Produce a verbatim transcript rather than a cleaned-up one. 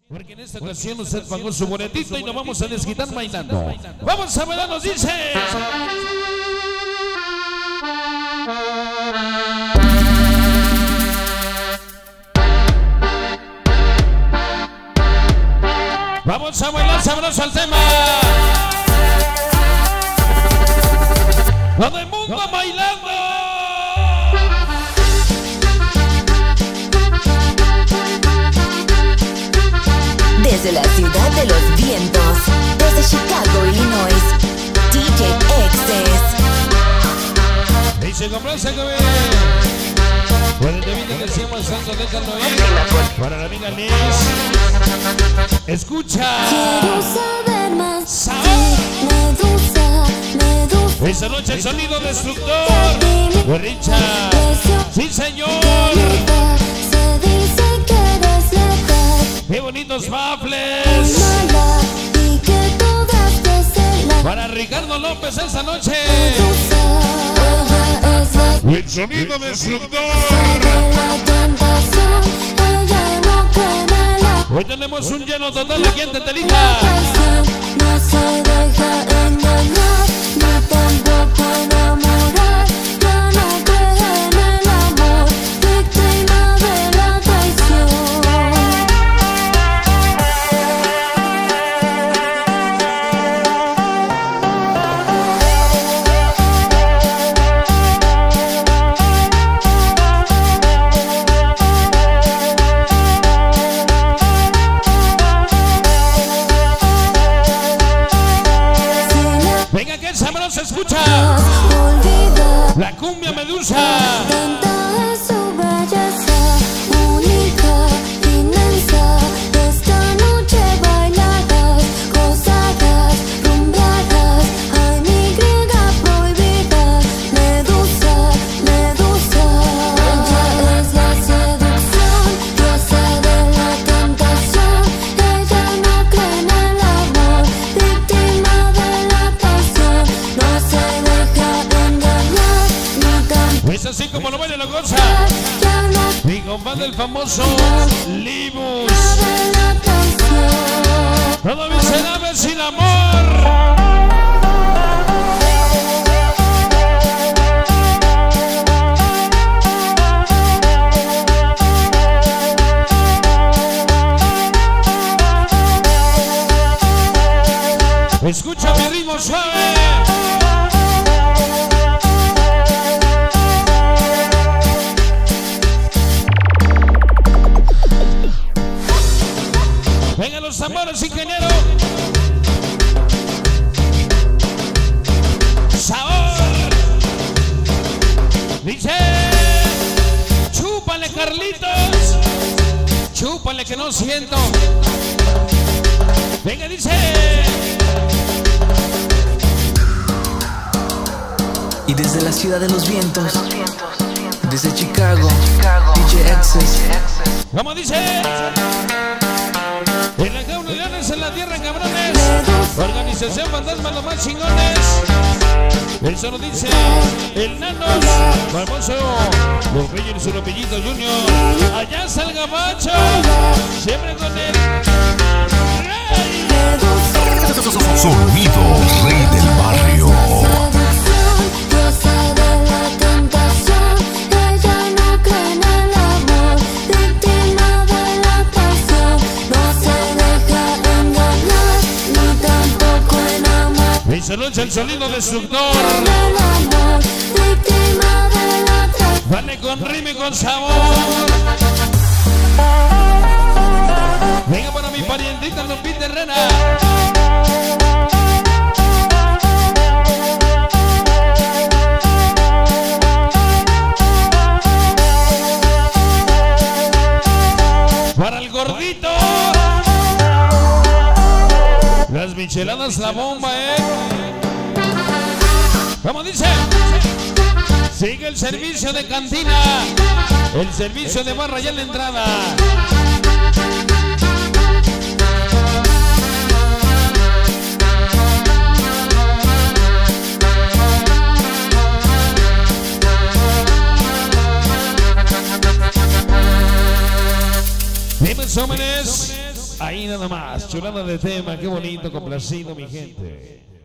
Porque en esta ocasión usted pagó su boletito y nos vamos a desquitar bailando. Vamos a bailar, nos dice. Vamos a bailar sabroso al tema. Todo el mundo bailando. Desde la ciudad de los vientos, desde Chicago, Illinois, D J Excess. Dice complace que ve. Por el debido que siempre santo, déjalo ir. Para la amiga Liz. Escucha. Quiero saber más. Sabor. Medusa, Medusa. Esta noche el sonido destructor de Richard. Sí, señor. Se dice que eres letal. Qué bonitos baffles. Mala y que todas te celan. Para Ricardo López esta noche. Medusa, ella es la El sonido destructor. de la tentación. Ella no cree en el amor. Hoy tenemos un lleno total aquí en Tetelita. No se deja engañar, ni tampoco enamorar. Ya no cree en el amor, víctima de la traición. Venga que el sabroso escucha. Olvida, La cumbia Medusa. tanta es su belleza, única, inmensa. Esta noche bailadas, gozadas, rumbeadas. Ay, mi griega prohibida, Medusa, Medusa. Ella es la seducción, diosa de la tentación. Ella no cree en el amor, víctima de la pasión. No se deja engañar, ni tampoco. Es así como lo baila y lo goza. Ya no Mi compadre el famoso Libus. sabe la canción. Todo miserable sin amor. Escucha mi ritmo suave. Vengan los tambores, ingeniero. Sabor. Dice. Chúpale, Carlitos. Chúpale que no siento. Venga, dice. Y desde la ciudad de los vientos, desde Chicago, D J Excess. ¿Cómo dice? En la jaula de leones en la tierra, cabrones. Organización Fantasma, los más chingones. Eso lo dice el Nanos, famoso, los Reyes y su Lopillito Junior. Allá está el Gabacho, siempre con él. Sonido Rey del Barrio. Diosa de la tentación. Ella no cree en el amor, víctima de la pasión. No se deja engañar, ni tampoco enamorar. Esa noche el sonido destructor. El amor, víctima de la traición. Vale con ritmo y con sabor. Venga para mi parientita Lupita Herrera. Para el gordito. Las micheladas, la bomba, eh. ¿Cómo dice? Sigue el servicio de cantina. El servicio de barra ya en la entrada. jóvenes, Ahí nada más, chulada de tema, qué bonito, complacido mi gente.